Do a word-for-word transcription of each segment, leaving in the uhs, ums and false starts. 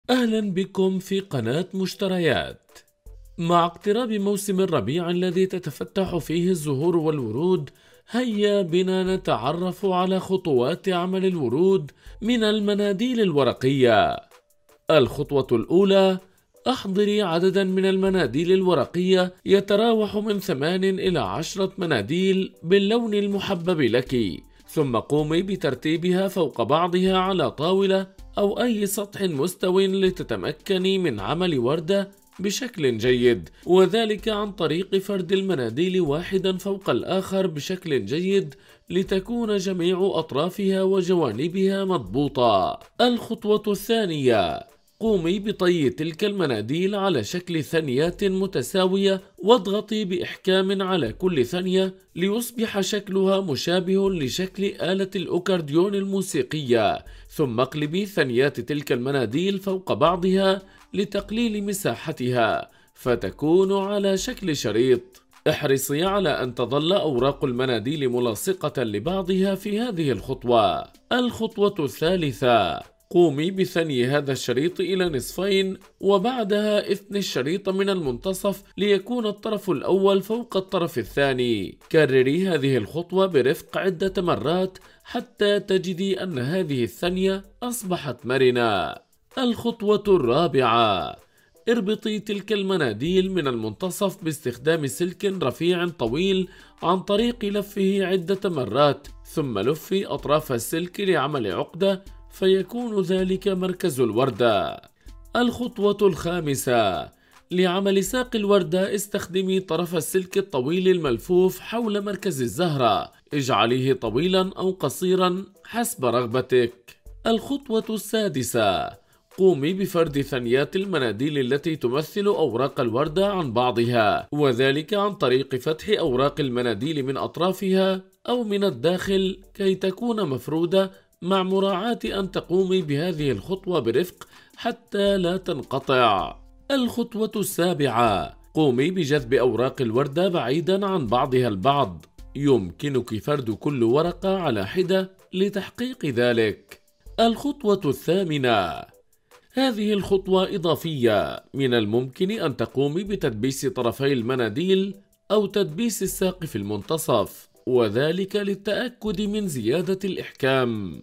أهلا بكم في قناة مشتريات. مع اقتراب موسم الربيع الذي تتفتح فيه الزهور والورود، هيا بنا نتعرف على خطوات عمل الورود من المناديل الورقية. الخطوة الأولى: أحضري عددا من المناديل الورقية يتراوح من ثمان إلى عشرة مناديل باللون المحبب لك، ثم قومي بترتيبها فوق بعضها على طاولة أو أي سطح مستو لتتمكني من عمل وردة بشكل جيد، وذلك عن طريق فرد المناديل واحدا فوق الآخر بشكل جيد لتكون جميع أطرافها وجوانبها مضبوطة. الخطوة الثانية: قومي بطي تلك المناديل على شكل ثنيات متساوية، واضغطي بإحكام على كل ثانية ليصبح شكلها مشابه لشكل آلة الأكورديون الموسيقية، ثم اقلبي ثنيات تلك المناديل فوق بعضها لتقليل مساحتها فتكون على شكل شريط. احرصي على أن تظل أوراق المناديل ملاصقة لبعضها في هذه الخطوة. الخطوة الثالثة: قومي بثني هذا الشريط إلى نصفين، وبعدها اثني الشريط من المنتصف ليكون الطرف الأول فوق الطرف الثاني. كرري هذه الخطوة برفق عدة مرات حتى تجدي أن هذه الثنية أصبحت مرنة. الخطوة الرابعة: اربطي تلك المناديل من المنتصف باستخدام سلك رفيع طويل عن طريق لفه عدة مرات، ثم لفي أطراف السلك لعمل عقدة فيكون ذلك مركز الوردة. الخطوة الخامسة: لعمل ساق الوردة استخدمي طرف السلك الطويل الملفوف حول مركز الزهرة، اجعليه طويلا أو قصيرا حسب رغبتك. الخطوة السادسة: قومي بفرد ثنيات المناديل التي تمثل أوراق الوردة عن بعضها، وذلك عن طريق فتح أوراق المناديل من أطرافها أو من الداخل كي تكون مفرودة، مع مراعاة أن تقومي بهذه الخطوة برفق حتى لا تنقطع. الخطوة السابعة: قومي بجذب أوراق الوردة بعيدا عن بعضها البعض، يمكنك فرد كل ورقة على حدة لتحقيق ذلك. الخطوة الثامنة: هذه الخطوة إضافية، من الممكن أن تقومي بتدبيس طرفي المناديل أو تدبيس الساق في المنتصف، وذلك للتأكد من زيادة الإحكام.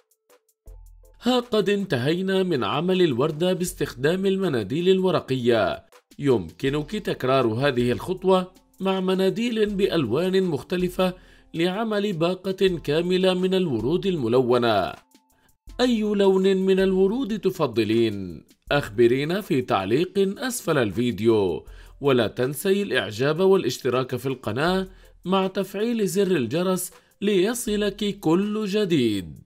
ها قد انتهينا من عمل الوردة باستخدام المناديل الورقية. يمكنك تكرار هذه الخطوة مع مناديل بألوان مختلفة لعمل باقة كاملة من الورود الملونة. أي لون من الورود تفضلين؟ أخبرينا في تعليق أسفل الفيديو، ولا تنسي الإعجاب والاشتراك في القناة مع تفعيل زر الجرس ليصلك كل جديد.